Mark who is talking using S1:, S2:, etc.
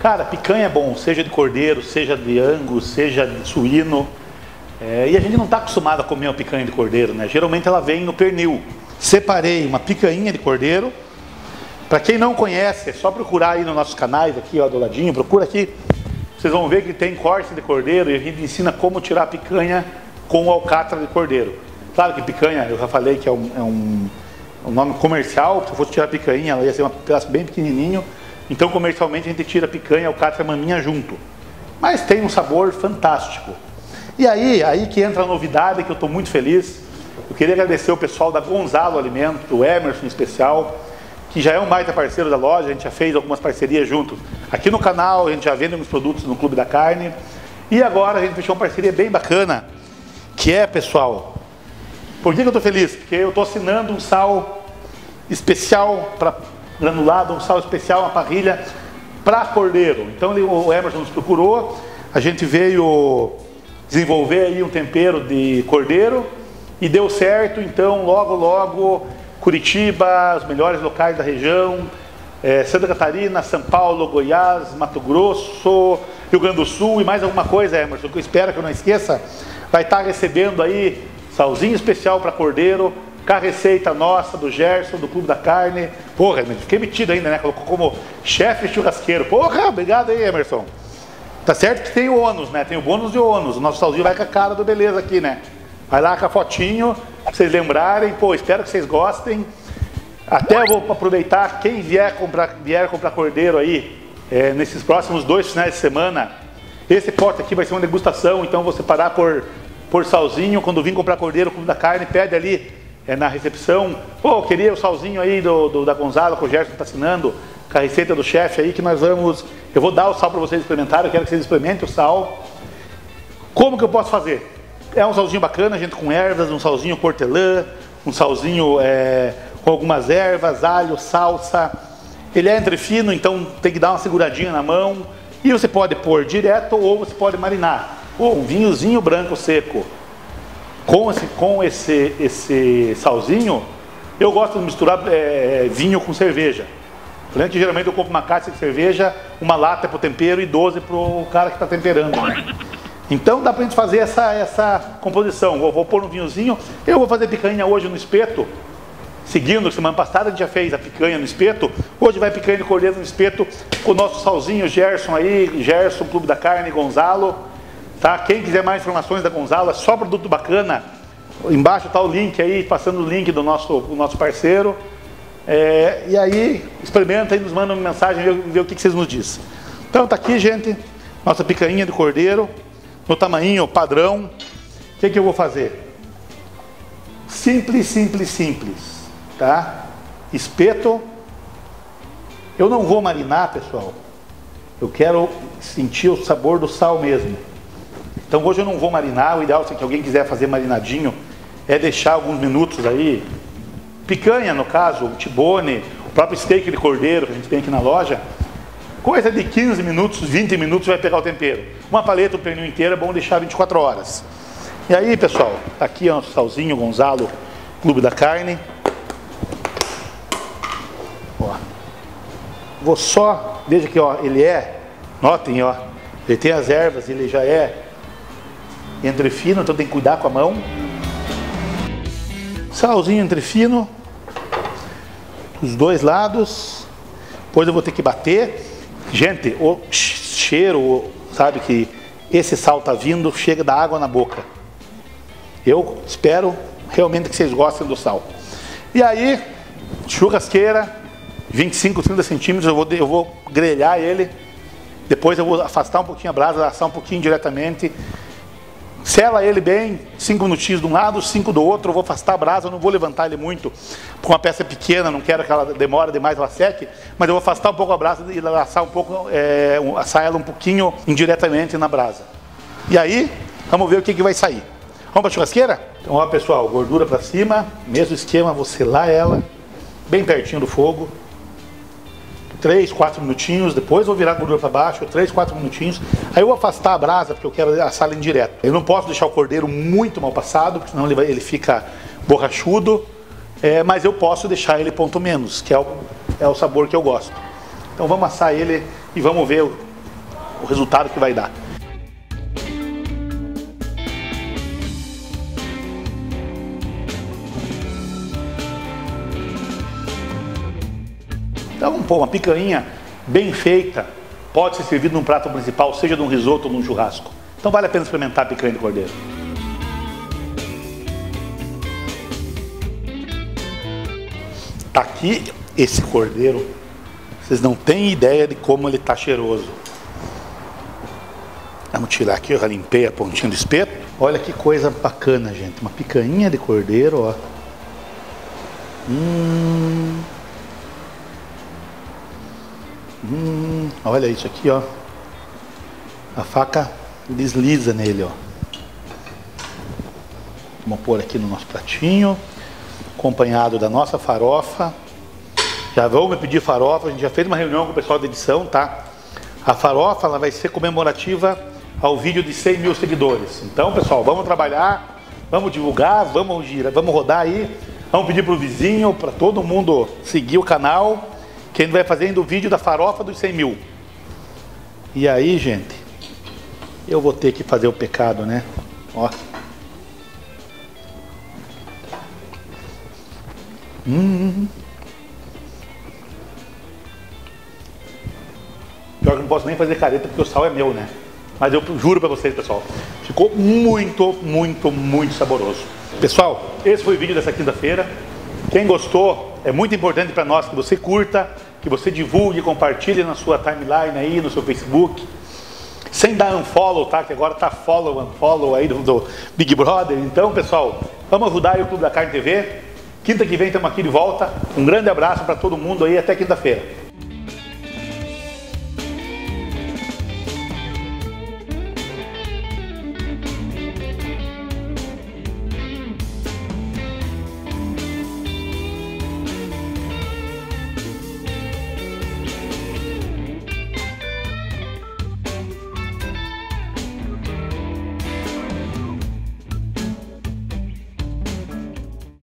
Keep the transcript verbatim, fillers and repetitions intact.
S1: Cara, picanha é bom, seja de cordeiro, seja de angus, seja de suíno. É, e a gente não está acostumado a comer uma picanha de cordeiro, né? Geralmente ela vem no pernil. Separei uma picanha de cordeiro. Para quem não conhece, é só procurar aí nos nossos canais, aqui ó, do ladinho, procura aqui. Vocês vão ver que tem corte de cordeiro e a gente ensina como tirar a picanha com o alcatra de cordeiro. Claro que picanha, eu já falei que é um, é um, um nome comercial. Se eu fosse tirar a picanha, ela ia ser um pedaço bem pequenininho. Então, comercialmente, a gente tira a picanha, alcatra e a maminha junto. Mas tem um sabor fantástico. E aí, aí que entra a novidade, que eu estou muito feliz. Eu queria agradecer o pessoal da Gonzalo Alimento, o Emerson em especial, que já é um baita parceiro da loja. A gente já fez algumas parcerias juntos. Aqui no canal, a gente já vende alguns produtos no Clube da Carne. E agora a gente fechou uma parceria bem bacana, que é, pessoal... Por que que eu estou feliz? Porque eu estou assinando um sal especial para granulado, um sal especial, uma parrilha para cordeiro. Então ele, o Emerson nos procurou, a gente veio desenvolver aí um tempero de cordeiro e deu certo. Então logo, logo, Curitiba, os melhores locais da região, é, Santa Catarina, São Paulo, Goiás, Mato Grosso, Rio Grande do Sul e mais alguma coisa, Emerson, que eu espero que eu não esqueça, vai estar recebendo aí salzinho especial para cordeiro, com a receita nossa, do Gerson, do Clube da Carne. Porra, fiquei metido ainda, né? Colocou como chefe churrasqueiro. Porra, obrigado aí, Emerson. Tá certo que tem o ônus, né? Tem o bônus e o ônus. O nosso salzinho vai com a cara do beleza aqui, né? Vai lá com a fotinho, pra vocês lembrarem. Pô, espero que vocês gostem. Até eu vou aproveitar, quem vier comprar, vier comprar cordeiro aí, é, nesses próximos dois finais de semana, esse pote aqui vai ser uma degustação, então eu vou separar por... por salzinho. Quando vim comprar cordeiro, Clube da Carne, pede ali é, na recepção, pô, eu queria o salzinho aí do, do, da Gonzalo, que o Gerson está assinando, com a receita do chefe aí, que nós vamos, eu vou dar o sal para vocês experimentarem, eu quero que vocês experimentem o sal. Como que eu posso fazer? É um salzinho bacana, gente, com ervas, um salzinho hortelã, um salzinho é, com algumas ervas, alho, salsa. Ele é entre fino, então tem que dar uma seguradinha na mão, e você pode pôr direto ou você pode marinar. Ou um vinhozinho branco seco com esse, com esse, esse salzinho. Eu gosto de misturar é, vinho com cerveja. Porém, que geralmente eu compro uma caixa de cerveja, uma lata para o tempero e doze para o cara que está temperando, né? Então dá para a gente fazer essa, essa composição. Eu vou pôr um vinhozinho. Eu vou fazer picanha hoje no espeto. Seguindo, semana passada a gente já fez a picanha no espeto. Hoje vai picanha de cordeiro no espeto com o nosso salzinho Gerson aí, Gerson, Clube da Carne, Gonzalo. Tá? Quem quiser mais informações da Gonzalo, é só produto bacana. Embaixo está o link aí, passando o link do nosso, do nosso parceiro. É, e aí, experimenta e nos manda uma mensagem, ver, ver o que, que vocês nos dizem. Então tá aqui, gente, nossa picanha de cordeiro, no tamanho padrão. O que, que eu vou fazer? Simples, simples, simples. Tá? Espeto. Eu não vou marinar, pessoal. Eu quero sentir o sabor do sal mesmo. Então hoje eu não vou marinar. O ideal, se alguém quiser fazer marinadinho, é deixar alguns minutos aí. Picanha, no caso, o tibone, o próprio steak de cordeiro que a gente tem aqui na loja, coisa de quinze minutos, vinte minutos vai pegar o tempero. Uma paleta, o pernil inteiro é bom deixar vinte e quatro horas. E aí, pessoal, tá aqui o nosso salzinho Gonzalo, Clube da Carne. Ó. Vou só, veja que ó, ele é, notem, ó, ele tem as ervas, ele já é entre fino, então tem que cuidar com a mão. Salzinho entre fino, os dois lados. Depois eu vou ter que bater. Gente, o cheiro, sabe que esse sal tá vindo, chega da água na boca. Eu espero realmente que vocês gostem do sal. E aí, churrasqueira, vinte e cinco, trinta centímetros, eu vou, eu vou grelhar ele. Depois eu vou afastar um pouquinho a brasa, assar um pouquinho diretamente. Sela ele bem, cinco minutinhos de um lado, cinco do outro. Eu vou afastar a brasa, eu não vou levantar ele muito, porque uma peça pequena, não quero que ela demore demais, ela seque. Mas eu vou afastar um pouco a brasa e assar um pouco, é, assar ela um pouquinho indiretamente na brasa. E aí, vamos ver o que, que vai sair. Vamos para a churrasqueira? Então, ó, pessoal, gordura para cima, mesmo esquema, vou selar ela, bem pertinho do fogo. três, quatro minutinhos, depois vou virar a gordura para baixo, três, quatro minutinhos. Aí eu vou afastar a brasa, porque eu quero assar ela indireto. Eu não posso deixar o cordeiro muito mal passado, porque senão ele, vai, ele fica borrachudo. É, mas eu posso deixar ele ponto menos, que é o, é o sabor que eu gosto. Então vamos assar ele e vamos ver o, o resultado que vai dar. Então, pô, uma picanha bem feita pode ser servida num prato principal, seja num risoto ou num churrasco. Então vale a pena experimentar a picanha de cordeiro. Tá aqui esse cordeiro, vocês não têm ideia de como ele tá cheiroso. Vamos tirar aqui, eu já limpei a pontinha do espeto. Olha que coisa bacana, gente. Uma picanha de cordeiro, ó. Hum... Hum, olha isso aqui, ó. A faca desliza nele, ó. Vamos pôr aqui no nosso pratinho, acompanhado da nossa farofa. Já vão me pedir farofa, a gente já fez uma reunião com o pessoal da edição, tá? A farofa, ela vai ser comemorativa ao vídeo de cem mil seguidores. Então, pessoal, vamos trabalhar, vamos divulgar, vamos girar, vamos rodar aí. Vamos pedir pro vizinho, para todo mundo seguir o canal, que a gente vai fazendo o vídeo da farofa dos cem mil. E aí, gente, eu vou ter que fazer o pecado, né? Ó. Hum. Pior que eu não posso nem fazer careta porque o sal é meu, né? Mas eu juro pra vocês, pessoal, ficou muito, muito, muito saboroso. Pessoal, esse foi o vídeo dessa quinta-feira. Quem gostou, é muito importante para nós que você curta, que você divulgue, compartilhe na sua timeline aí, no seu Facebook. Sem dar unfollow, tá? Que agora tá follow, unfollow aí do, do Big Brother. Então, pessoal, vamos ajudar aí o Clube da Carne T V. Quinta que vem estamos aqui de volta. Um grande abraço para todo mundo aí, até quinta-feira.